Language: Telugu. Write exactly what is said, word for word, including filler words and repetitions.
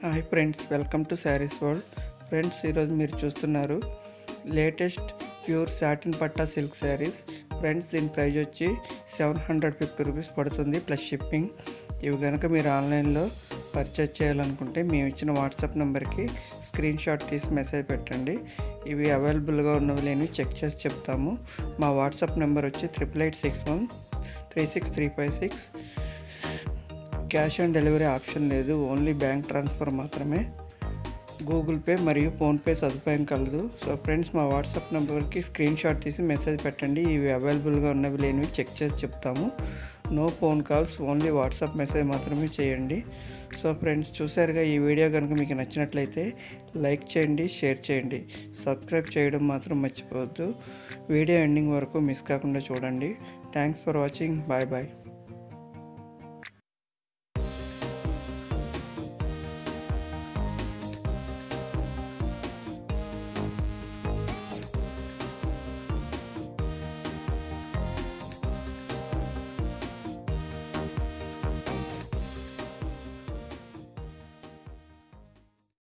Hi friends, welcome to Sarees World. Friends, ఈరోజు మీరు చూస్తున్నారు లేటెస్ట్ ప్యూర్ సాటిన్ పట్టా సిల్క్ శారీస్. ఫ్రెండ్స్, దీని ప్రైస్ వచ్చి సెవెన్ హండ్రెడ్ ఫిఫ్టీ రూపీస్ పడుతుంది ప్లస్ షిప్పింగ్. ఇవి కనుక మీరు ఆన్లైన్లో పర్చేజ్ చేయాలనుకుంటే మేము ఇచ్చిన వాట్సాప్ నెంబర్కి స్క్రీన్ షాట్ తీసి మెసేజ్ పెట్టండి. ఇవి అవైలబుల్గా ఉన్నవి లేనివి చెక్ చేసి చెప్తాము. మా వాట్సాప్ నెంబర్ వచ్చి triple eight six one three six three five six. Cash on delivery option లేదు, ఓన్లీ బ్యాంక్ ట్రాన్స్ఫర్ మాత్రమే. గూగుల్ పే మరియు ఫోన్పే సదుపాయం కలదు. సో ఫ్రెండ్స్, మా వాట్సాప్ నెంబర్కి స్క్రీన్ షాట్ తీసి మెసేజ్ పెట్టండి. ఇవి అవైలబుల్గా ఉన్నవి లేనివి చెక్ చేసి చెప్తాము. No phone calls, only WhatsApp message మాత్రమే చేయండి. సో ఫ్రెండ్స్, చూసారుగా, ఈ వీడియో కనుక మీకు నచ్చినట్లయితే లైక్ చేయండి, షేర్ చేయండి, సబ్స్క్రైబ్ చేయడం మాత్రం మర్చిపోవద్దు. వీడియో ఎండింగ్ వరకు మిస్ కాకుండా చూడండి. Thanks for watching. Bye bye.